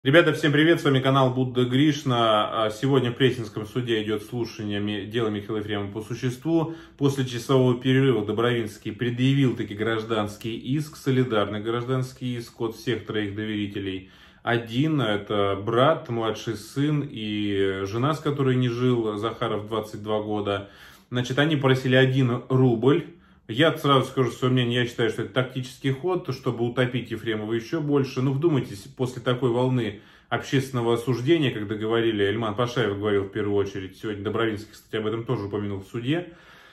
Ребята, всем привет, с вами канал Будда Гришна. Сегодня в Пресненском суде идет слушание дела Михаила Ефремова по существу. После часового перерыва Добровинский предъявил таки гражданский иск, солидарный гражданский иск от всех троих доверителей. Один, это брат, младший сын и жена, с которой не жил, Захаров, 22 года. Значит, они просили 1 рубль. Я сразу скажу свое мнение, я считаю, что это тактический ход, чтобы утопить Ефремова еще больше. Ну, вдумайтесь, после такой волны общественного осуждения, когда говорили, Ильман Пашаев говорил в первую очередь, сегодня Добровинский, кстати, об этом тоже упомянул в суде,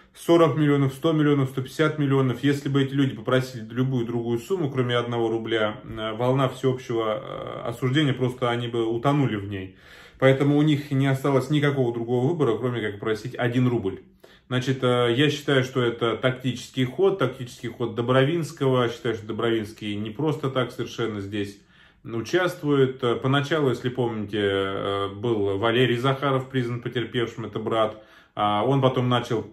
40 миллионов, 100 миллионов, 150 миллионов. Если бы эти люди попросили любую другую сумму, кроме 1 рубля, волна всеобщего осуждения, просто они бы утонули в ней. Поэтому у них не осталось никакого другого выбора, кроме как просить 1 рубль. Значит, я считаю, что это тактический ход Добровинского. Считаю, что Добровинский не просто так совершенно здесь участвует. Поначалу, если помните, был Валерий Захаров признан потерпевшим, это брат. Он потом начал,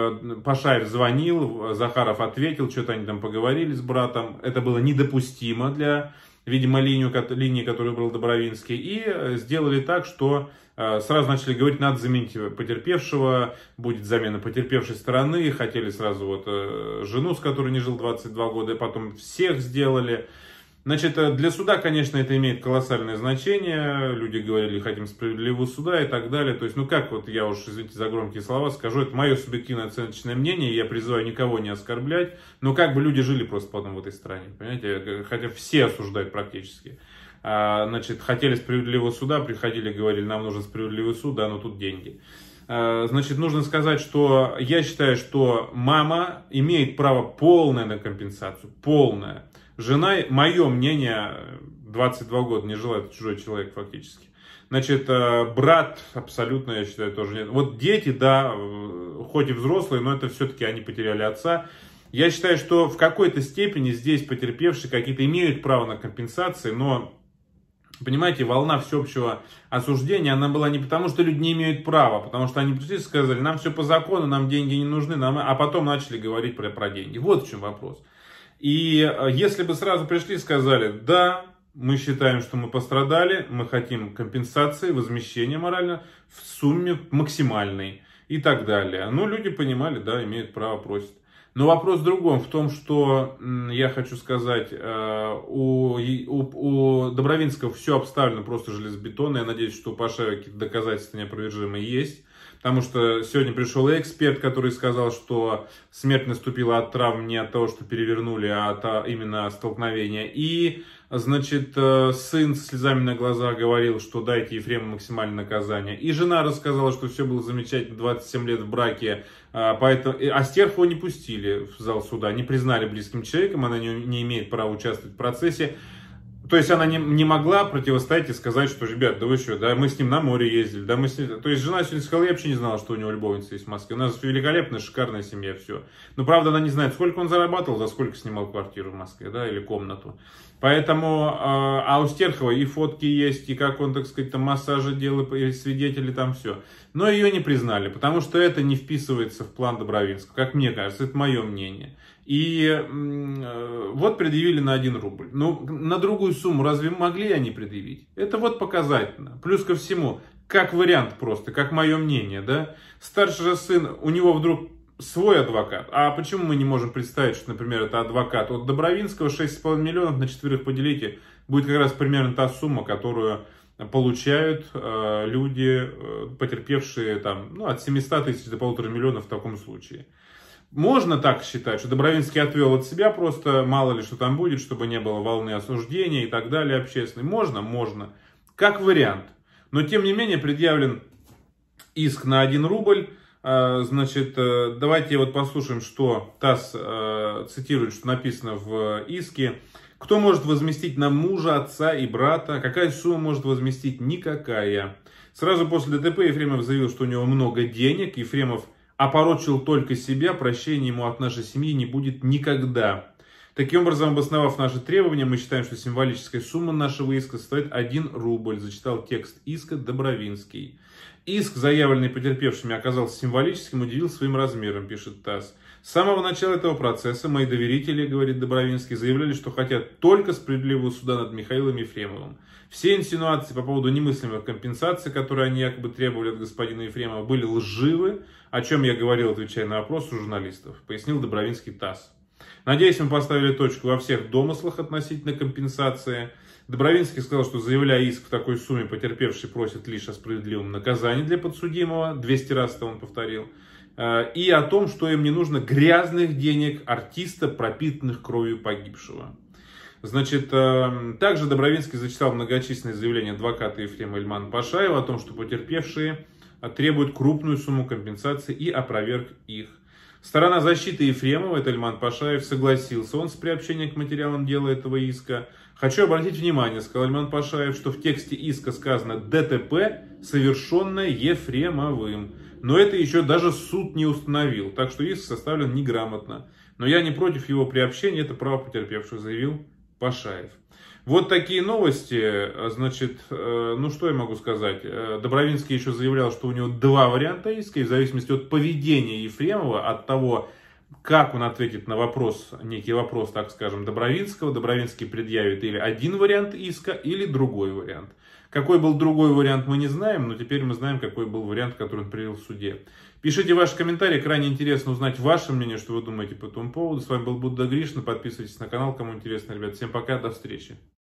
Пашаев звонил, Захаров ответил, что-то они там поговорили с братом. Это было недопустимо для, видимо, линии, которую выбрал Добровинский. И сделали так, что сразу начали говорить, надо заменить потерпевшего, будет замена потерпевшей стороны. Хотели сразу жену, с которой не жил 22 года, и потом всех сделали. Значит, для суда, конечно, это имеет колоссальное значение. Люди говорили, хотим справедливого суда и так далее. То есть, ну как я уж, извините за громкие слова, скажу, это мое субъективное оценочное мнение, я призываю никого не оскорблять. Но как бы люди жили просто потом в этой стране, понимаете, хотя все осуждают практически. Значит, хотели справедливого суда, приходили, говорили, нам нужен справедливый суд, да, но тут деньги. Значит, нужно сказать, что я считаю, что мама имеет право полное на компенсацию, полное. Жена, мое мнение, 22 года не жила, это чужой человек фактически. Значит, брат абсолютно, я считаю, тоже нет. Вот дети, да, хоть и взрослые, но это все-таки они потеряли отца. Я считаю, что в какой-то степени здесь потерпевшие какие-то имеют право на компенсации, но, понимаете, волна всеобщего осуждения, она была не потому, что люди не имеют права, потому что они пришли и сказали, нам все по закону, нам деньги не нужны, а потом начали говорить про деньги. Вот в чем вопрос. И если бы сразу пришли и сказали, да, мы считаем, что мы пострадали, мы хотим компенсации, возмещения морально в сумме максимальной и так далее. Ну, люди понимали, да, имеют право просить. Но вопрос в другом, в том, что я хочу сказать, у Добровинского все обставлено просто железобетонно. Я надеюсь, что у Пашаева какие-то доказательства неопровержимые есть. Потому что сегодня пришел эксперт, который сказал, что смерть наступила от травм не от того, что перевернули, а от именно столкновения. И, значит, сын с слезами на глазах говорил, что дайте Ефремову максимальное наказание. И жена рассказала, что все было замечательно, 27 лет в браке. А Стерхова не пустили в зал суда, не признали близким человеком, она не имеет права участвовать в процессе. То есть она не могла противостоять и сказать, что, ребят, да вы что, да мы с ним на море ездили, да мы с ним... То есть жена сегодня сказала, я вообще не знала, что у него любовница есть в Москве. У нас великолепная, шикарная семья, все. Но правда она не знает, сколько он зарабатывал, за сколько снимал квартиру в Москве, да, или комнату. Поэтому, а у Стерхова и фотки есть, и как он, так сказать, там массажи делал, и свидетели, там все. Но ее не признали, потому что это не вписывается в план Добровинского, как мне кажется, это мое мнение. И вот предъявили на 1 рубль. Ну, на другую сумму разве могли они предъявить? Это вот показательно. Плюс ко всему, как вариант просто, как мое мнение, да. Старший же сын, у него вдруг свой адвокат. А почему мы не можем представить, что, например, это адвокат от Добровинского, 6,5 миллионов на 4 поделите, будет как раз примерно та сумма, которую получают люди, потерпевшие там, от 700 тысяч до 1,5 миллиона в таком случае. Можно так считать, что Добровинский отвел от себя просто, мало ли что там будет, чтобы не было волны осуждения и так далее общественной. Можно. Как вариант. Но тем не менее предъявлен иск на 1 рубль. Значит, давайте послушаем, что ТАСС цитирует, что написано в иске. Кто может возместить на мужа, отца и брата? Какая сумма может возместить? Никакая. Сразу после ДТП Ефремов заявил, что у него много денег. Ефремов опорочил только себя, прощения ему от нашей семьи не будет никогда. Таким образом, обосновав наши требования, мы считаем, что символическая сумма нашего иска составит 1 рубль, зачитал текст иска Добровинский. Иск, заявленный потерпевшими, оказался символическим, удивил своим размером, пишет ТАСС. С самого начала этого процесса мои доверители, говорит Добровинский, заявляли, что хотят только справедливого суда над Михаилом Ефремовым. Все инсинуации по поводу немыслимых компенсаций, которые они якобы требовали от господина Ефремова, были лживы, о чем я говорил, отвечая на вопросы журналистов, пояснил Добровинский ТАСС. Надеюсь, мы поставили точку во всех домыслах относительно компенсации. Добровинский сказал, что, заявляя иск в такой сумме, потерпевший просит лишь о справедливом наказании для подсудимого, 200 раз это он повторил, и о том, что им не нужно грязных денег артиста, пропитанных кровью погибшего. Значит, также Добровинский зачитал многочисленные заявления адвоката Ефрема Ильмана Пашаева о том, что потерпевшие требуют крупную сумму компенсации, и опроверг их. Сторона защиты Ефремова, это Ильман Пашаев, согласился он с приобщением к материалам дела этого иска. Хочу обратить внимание, сказал Ильман Пашаев, что в тексте иска сказано ДТП, совершенное Ефремовым. Но это еще даже суд не установил, так что иск составлен неграмотно. Но я не против его приобщения, это право потерпевших, заявил Пашаев. Вот такие новости. Значит, ну что я могу сказать. Добровинский еще заявлял, что у него 2 варианта иска, и в зависимости от поведения Ефремова, от того, как он ответит на вопрос, некий вопрос, так скажем, Добровинского, Добровинский предъявит или один вариант иска, или другой вариант. Какой был другой вариант, мы не знаем, но теперь мы знаем, какой был вариант, который он привел в суде. Пишите ваши комментарии, крайне интересно узнать ваше мнение, что вы думаете по этому поводу. С вами был Будда Гришна, подписывайтесь на канал, кому интересно, ребят. Всем пока, до встречи.